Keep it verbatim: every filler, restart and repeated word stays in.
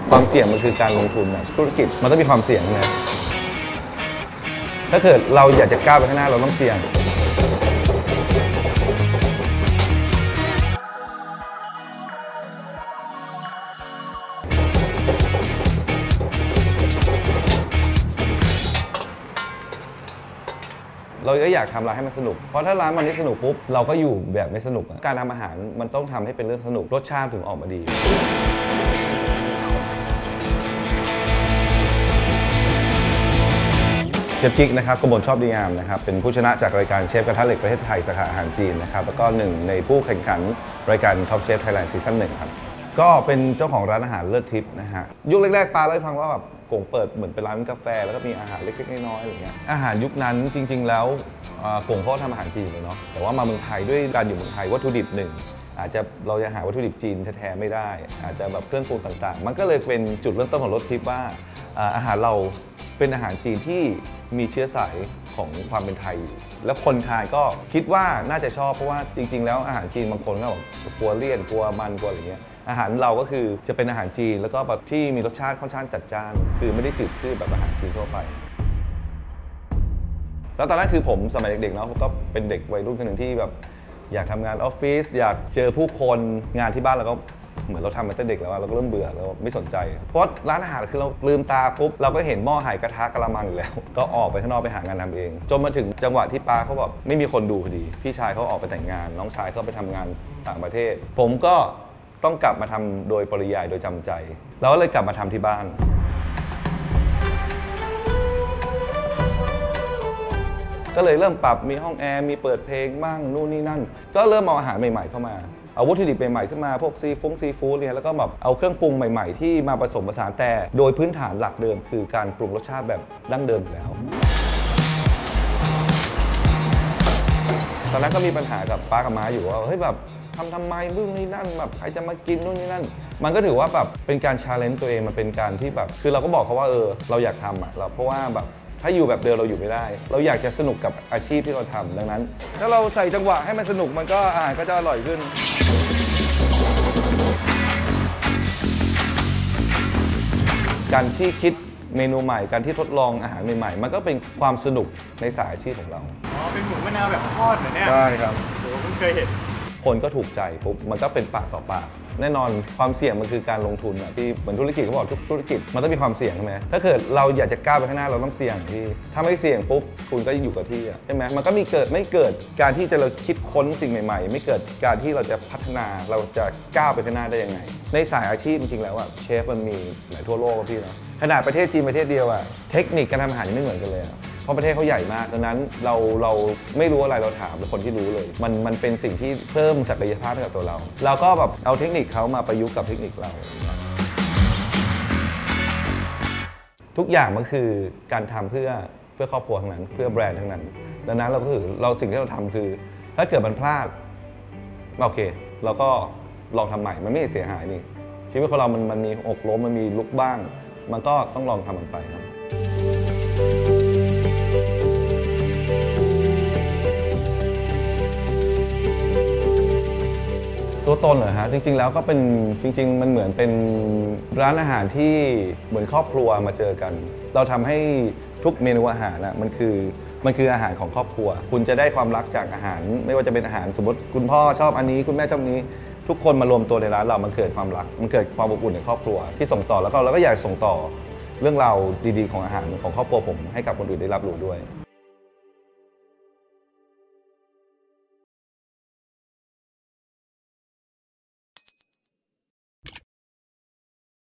ความเสี่ยงมันคือการลงทุนนะธุรกิจมันต้องมีความเสี่ยงนะถ้าเกิดเราอยากจะก้าวไปข้างหน้าเราต้องเสี่ยงเราก็อยากทำร้านให้มันสนุกเพราะถ้าร้านมันไม่สนุกปุ๊บเราก็อยู่แบบไม่สนุกการทำอาหารมันต้องทำให้เป็นเรื่องสนุกรสชาติถึงออกมาดีเชฟกิ๊กนะครับกมลชอบดีงามนะครับเป็นผู้ชนะจากรายการเชฟกระทะเหล็กประเทศไทยสาขาอาหารจีนนะครับแล้วก็หนึ่งในผู้แข่งขันรายการ Top Chef Thailand ซีซั่นหนึ่งครับก็เป็นเจ้าของร้านอาหารเลิศทิพย์นะฮะยุคแรกๆปาเล่าให้ฟังว่าแบบโก่งเปิดเหมือนเป็นร้านกาแฟแล้วก็มีอาหารเล็กๆน้อยๆอะไรเงี้ยอาหารยุคนั้นจริงๆแล้วโก่งเขาทำอาหารจีนเลยเนาะแต่ว่ามาเมืองไทยด้วยการอยู่เมืองไทยวัตถุดิบหนึ่งอาจจะเราจะหาวัตถุดิบจีนแท้ๆไม่ได้อาจจะแบบเครื่องปรุงต่างๆมันก็เลยเป็นจุดเริ่มต้นของรสทิพย์ว่าอาหารเราเป็นอาหารจีนที่มีเชื้อสายของความเป็นไทยแล้วคนไทยก็คิดว่าน่าจะชอบเพราะว่าจริงๆแล้วอาหารจีนบางคนก็แบบกลัวเลี่ยนกลัวมันกลัวอะไรเงี้ยอาหารเราก็คือจะเป็นอาหารจีนแล้วก็แบบที่มีรสชาติค่อนข้างจัดจ้านคือไม่ได้จืดชืดแบบอาหารจีนทั่วไปแล้วตอนนั้นคือผมสมัยเด็กๆเนาะก็เป็นเด็กวัยรุ่นคนหนึ่งที่แบบอยากทำงานออฟฟิศอยากเจอผู้คนงานที่บ้านเราก็เหมือนเราทำมาตั้งแต่เด็กแล้วเราก็เริ่มเบื่อเราไม่สนใจเพราะร้านอาหารคือเราลืมตาปุ๊บเราก็เห็นหม้อหายกระทะกระมังอยู่แล้วก็ออกไปข้างนอกไปหางานทำเองจนมาถึงจังหวะที่ป้าเขาแบบไม่มีคนดูพอดีพี่ชายเขาออกไปแต่งงานน้องชายเขาไปทำงานต่างประเทศผมก็ต้องกลับมาทำโดยปริยายโดยจำใจเราก็เลยกลับมาทำที่บ้านก็เลยเริ่มปรับมีห้องแอร์มีเปิดเพลงบ้างนู่นนี่นั่นก็เริ่มเอาอาหารใหม่ๆเข้ามาเอาวัตถุดิบใหม่ๆขึ้นมาพวกซีฟงซีฟู้ดเนี่ยแล้วก็แบบเอาเครื่องปรุงใหม่ๆที่มาผสมผสานแต่โดยพื้นฐานหลักเดิมคือการปรุงรสชาติแบบดั้งเดิมอยู่แล้วตอนนั้นก็มีปัญหากับป้ากับม้าอยู่ว่าเฮ้ยแบบทำทำไมนู่นนี่นั่นแบบใครจะมากินนู่นนี่นั่นมันก็ถือว่าแบบเป็นการชาเลนจ์ตัวเองมันเป็นการที่แบบคือเราก็บอกเขาว่าเออเราอยากทำอ่ะเราเพราะว่าแบบถ้าอยู่แบบเดิมเราอยู่ไม่ได้เราอยากจะสนุกกับอาชีพที่เราทำดังนั้นถ้าเราใส่จังหวะให้มันสนุกมันก็อาหารก็จะอร่อยขึ้นการที่คิดเมนูใหม่การที่ทดลองอาหารใหม่ๆมันก็เป็นความสนุกในสายอาชีพของเราอ๋อเป็นหมูมะนาวแบบทอดเหมือนเนี่ยใช่ครับโหเพิ่งเคยเห็นคนก็ถูกใจปุ๊บมันก็เป็นปากต่อปากแน่นอนความเสี่ยงมันคือการลงทุนอ่ะที่เหมือนธุรกิจเขาบอกทุกธุรกิจมันต้องมีความเสี่ยงใช่ไหมถ้าเกิดเราอยากจะก้าวไปข้างหน้าเราต้องเสี่ยงที่ถ้าไม่เสี่ยงปุ๊บคุณก็อยู่กับที่ใช่ไหมมันก็มีเกิดไม่เกิดการที่จะเราคิดค้นสิ่งใหม่ๆไม่เกิดการที่เราจะพัฒนาเราจะก้าวไปข้างหน้าได้ยังไงในสายอาชีพจริงๆแล้วอ่ะเชฟมันมีหลายทั่วโลกพี่นะขนาดประเทศจีนประเทศเดียวอ่ะเทคนิคการทำอาหารยังไม่เหมือนกันเลยเพราะประเทศเขาใหญ่มากดังนั้นเราเราไม่รู้อะไรเราถามคนที่รู้เลยมันมันเป็นสิ่งที่เพิ่มศักยภาพให้กับตัวเราเราก็แบบเอาเทคนิคเขามาประยุกต์กับเทคนิคเราทุกอย่างมันคือการทำเพื่อเพื่อครอบครัวทั้งนั้นเพื่อแบรนด์ทั้งนั้นดังนั้นเราก็คือเราสิ่งที่เราทำคือถ้าเกิดมันพลาดโอเคเราก็ลองทำใหม่มันไม่เสียหายนี่ชีวิตของเรามันมันมีอกล้มมันมีลุกบ้างมันก็ต้องลองทำมันไปครับตัวตนเหรอฮะจริงๆแล้วก็เป็นจริงๆมันเหมือนเป็นร้านอาหารที่เหมือนครอบครัวมาเจอกันเราทำให้ทุกเมนูอาหารนะมันคือมันคืออาหารของครอบครัวคุณจะได้ความรักจากอาหารไม่ว่าจะเป็นอาหารสมมติคุณพ่อชอบอันนี้คุณแม่ชอบนี้ทุกคนมารวมตัวในร้านเรามันเกิดความรักมันเกิดความอบอุ่นในครอบครัวที่ส่งต่อแล้วก็เราก็อยากส่งต่อเรื่องราวดีๆของอาหารของครอบครัวผมให้กับคนอื่นได้รับรู้ด้วย